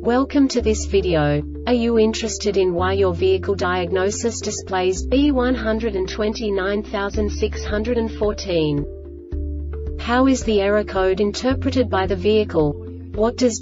Welcome to this video. Are you interested in why your vehicle diagnosis displays B129614? How is the error code interpreted by the vehicle? What does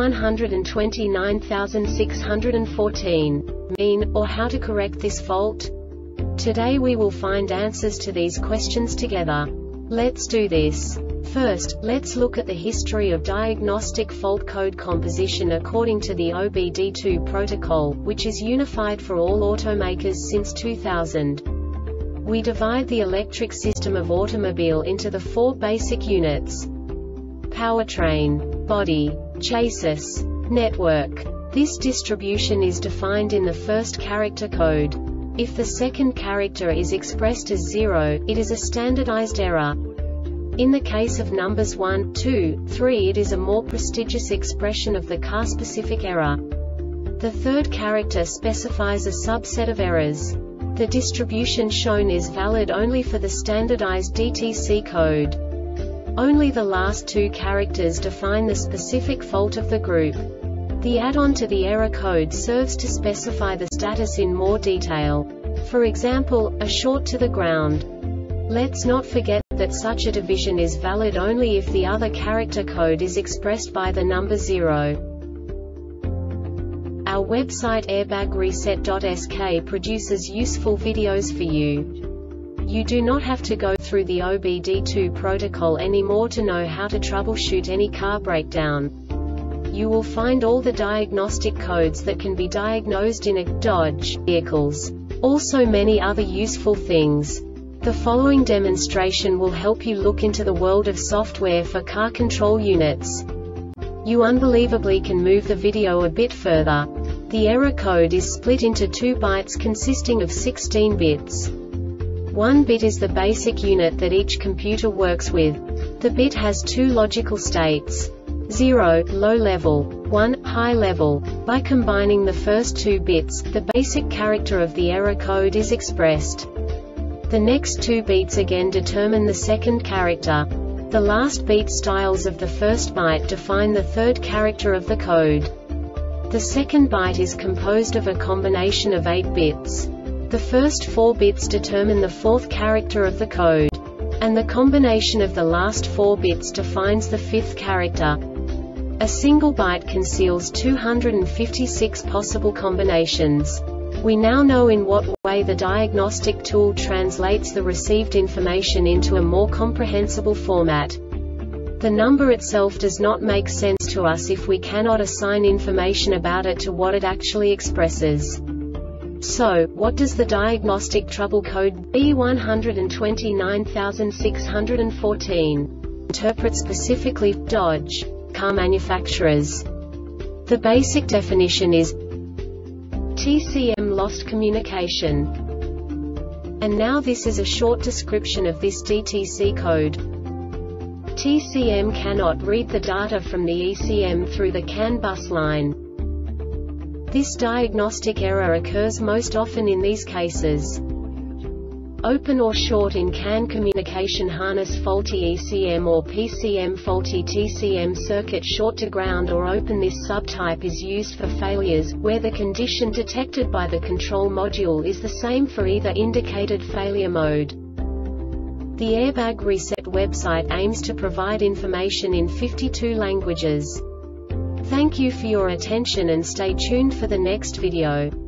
B129614 mean, or how to correct this fault? Today we will find answers to these questions together. Let's do this. First, let's look at the history of diagnostic fault code composition according to the OBD2 protocol, which is unified for all automakers since 2000. We divide the electric system of automobile into the four basic units: powertrain, body, chassis, network. This distribution is defined in the first character code. If the second character is expressed as 0, it is a standardized error. In the case of numbers 1, 2, 3, it is a more prestigious expression of the car-specific error. The third character specifies a subset of errors. The distribution shown is valid only for the standardized DTC code. Only the last two characters define the specific fault of the group. The add-on to the error code serves to specify the status in more detail. For example, a short to the ground. Let's not forget that such a division is valid only if the other character code is expressed by the number 0. Our website airbagreset.sk produces useful videos for you. You do not have to go through the OBD2 protocol anymore to know how to troubleshoot any car breakdown. You will find all the diagnostic codes that can be diagnosed in a Dodge vehicles. Also many other useful things. The following demonstration will help you look into the world of software for car control units. You unbelievably can move the video a bit further. The error code is split into 2 bytes consisting of 16 bits. 1 bit is the basic unit that each computer works with. The bit has 2 logical states: 0, low level, 1, high level. By combining the first 2 bits, the basic character of the error code is expressed. The next 2 beats again determine the second character. The last beat styles of the first byte define the third character of the code. The second byte is composed of a combination of 8 bits. The first 4 bits determine the fourth character of the code. And the combination of the last 4 bits defines the fifth character. A single byte conceals 256 possible combinations. We now know in what way the diagnostic tool translates the received information into a more comprehensible format. The number itself does not make sense to us if we cannot assign information about it to what it actually expresses. So, what does the diagnostic trouble code B129614 interpret specifically for Dodge car manufacturers? The basic definition is TCM lost communication. And now this is a short description of this DTC code. TCM cannot read the data from the ECM through the CAN bus line. This diagnostic error occurs most often in these cases: open or short in CAN communication harness, faulty ECM or PCM, faulty TCM circuit, short to ground or open. This subtype is used for failures where the condition detected by the control module is the same for either indicated failure mode. The Airbag Reset website aims to provide information in 52 languages. Thank you for your attention and stay tuned for the next video.